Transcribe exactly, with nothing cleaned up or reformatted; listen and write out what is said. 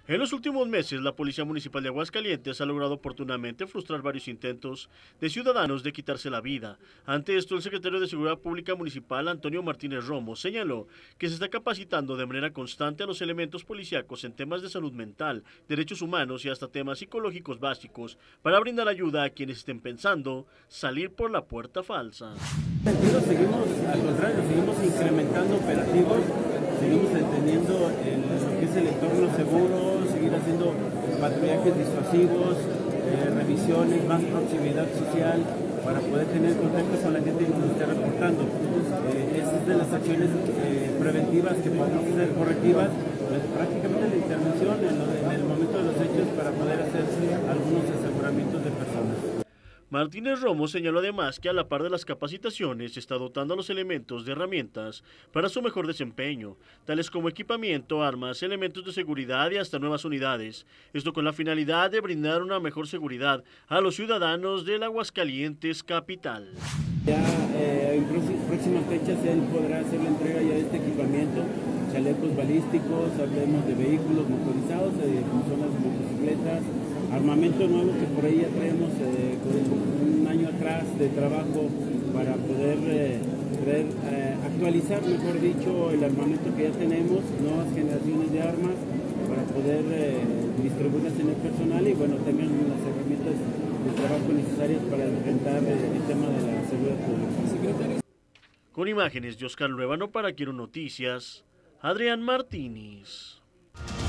En los últimos meses, la Policía Municipal de Aguascalientes ha logrado oportunamente frustrar varios intentos de ciudadanos de quitarse la vida. Ante esto, el secretario de Seguridad Pública Municipal, Antonio Martínez Romo, señaló que se está capacitando de manera constante a los elementos policíacos en temas de salud mental, derechos humanos y hasta temas psicológicos básicos para brindar ayuda a quienes estén pensando salir por la puerta falsa. Seguimos, al contrario, seguimos incrementando operativos, seguimos entendiendo el, lo que es el entorno seguro, seguir haciendo patrullajes disuasivos, eh, revisiones, más proximidad social para poder tener contacto con la gente que nos esté reportando. Eh, esas de las acciones eh, preventivas que podemos hacer correctivas, pues prácticamente la intervención en, lo de, en el momento de los hechos para poder hacer algunos aseguramientos de personas. Martínez Romo señaló además que a la par de las capacitaciones se está dotando a los elementos de herramientas para su mejor desempeño, tales como equipamiento, armas, elementos de seguridad y hasta nuevas unidades. Esto con la finalidad de brindar una mejor seguridad a los ciudadanos del Aguascalientes capital. Ya eh, en próximas fechas él podrá hacer la entrega ya de este equipamiento, chalecos balísticos, hablemos de vehículos motorizados, eh, como son las motocicletas, armamento nuevo que por ahí ya traemos eh, con un año atrás de trabajo para poder eh, poder, eh, actualizar, mejor dicho, el armamento que ya tenemos, nuevas generaciones de armas, para poder eh, distribuirlas en el personal y bueno, tengan las herramientas de trabajo necesarias para enfrentar eh, el tema de la seguridad pública. Con imágenes de Oscar Luevano para Quiero Noticias, Adrián Martínez.